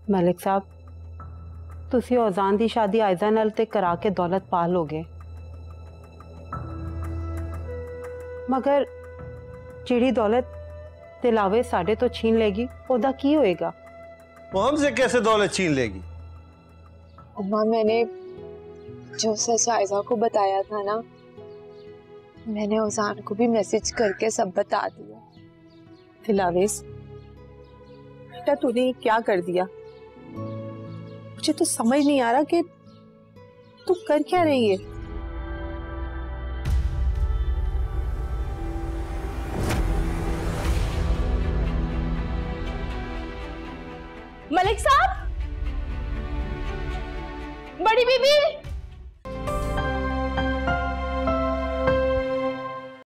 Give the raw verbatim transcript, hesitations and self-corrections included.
मलिक साहब, तुसी औजान दी शादी आयजा नाल ते करा के दौलत पा लोगे, मगर जिहड़ी दौलत दिलावे साडे तो छीन लेगी ओदा की होएगा? वो हमसे कैसे दौलत छीन लेगी? अम्मा, मैंने जो सच आयजा को बताया था ना, मैंने औजान को भी मैसेज करके सब बता दिया। दिलावेस, बेटा तूने क्या कर दिया? मुझे तो समझ नहीं आ रहा कि तू कर क्या रही है। मलिक साहब, बड़ी बीबी,